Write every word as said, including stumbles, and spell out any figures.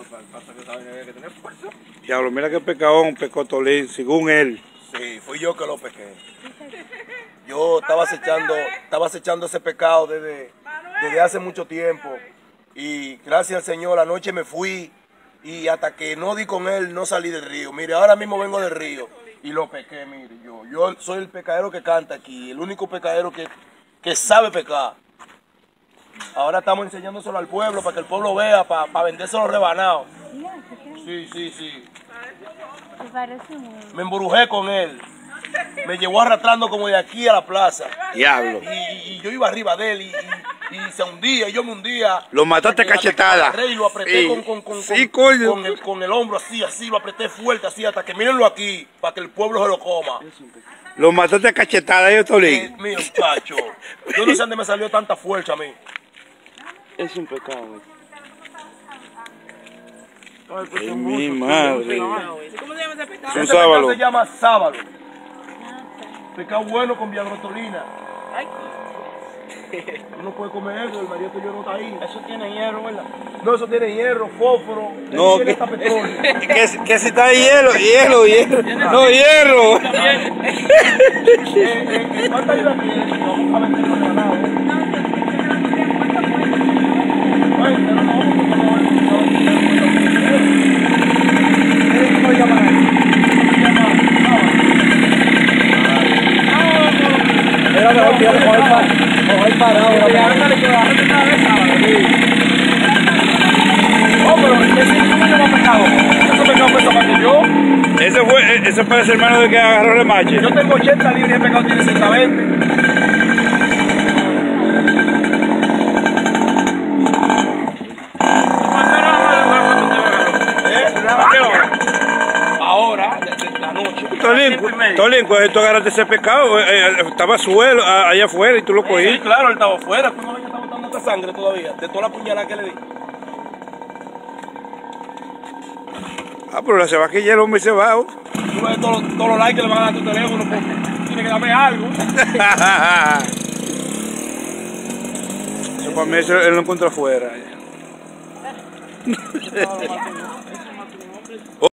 pasa que esa vaina había que tener fuerza. Diablo, mira qué pecadón pecó Tolín, según él. Sí, fui yo que lo pequé. Yo estaba acechando, estaba acechando ese pecado desde, desde hace mucho tiempo. Y gracias al Señor, anoche me fui y hasta que no di con él, no salí del río. Mire, ahora mismo vengo del río y lo pequé, mire, yo. Yo soy el pecadero que canta aquí, el único pecadero que, que sabe pecar. Ahora estamos enseñándoselo al pueblo para que el pueblo vea, para, para vendérselo rebanado. Sí, sí, sí. Me embrujé con él. Me llevó arrastrando como de aquí a la plaza. Diablo. Y, y yo iba arriba de él y, y, y se hundía, y yo me hundía. Lo mataste cachetada. Y lo apreté Sí. con, con, con, Sí, con, coño. con, el, con el hombro así, así, lo apreté fuerte así, hasta que mírenlo aquí, para que el pueblo se lo coma. Lo mataste cachetada, yo, Eh, Tolín. mi muchacho, yo no sé dónde me salió tanta fuerza a mí. Es un pecado. Ay, mi madre. ¿Cómo se llama ese pecado? Un Ese pecado sábalo. se llama sábalo. Pecado bueno con viagrotolina. Uno puede comer eso, el marido tuyo no está ahí. Eso tiene hierro, ¿verdad? No, eso tiene hierro, fósforo, No, tiene que, hasta petróleo. que, que si está hielo, hielo, hielo. No, hierro. Eh, eh, eh, ¿Cuánta ayuda tiene? Vamos a venderlo regalado, ¿eh? Ay, pero no, porque no, no, no, ¿cómo se llama él? Se llama sábado. Era mejor que ya coger para coger parado. Ándale que bajarte una vez sábado. Oh, pero ese no me llama pecado. Ese pecado pesa más que yo. Ese fue, ese parece hermano de que agarró el mache. Yo tengo ochenta libras y el pecado tiene ciento veinte. Ahora, desde la noche. Tolín, Tolín, cuando tú agarraste ese pecado, eh, eh, estaba suelo, a- allá afuera y tú lo Sí, cogiste. claro, él estaba afuera. Tú no ves que está botando esta sangre todavía, de toda la puñalada que le di. Ah, pero la se va a que el hombre se va. ¿Oh? Tú ves todos los, todos los likes que le van a dar a tu teléfono, porque tiene que darme algo. Eso para mí eso él lo encontró afuera.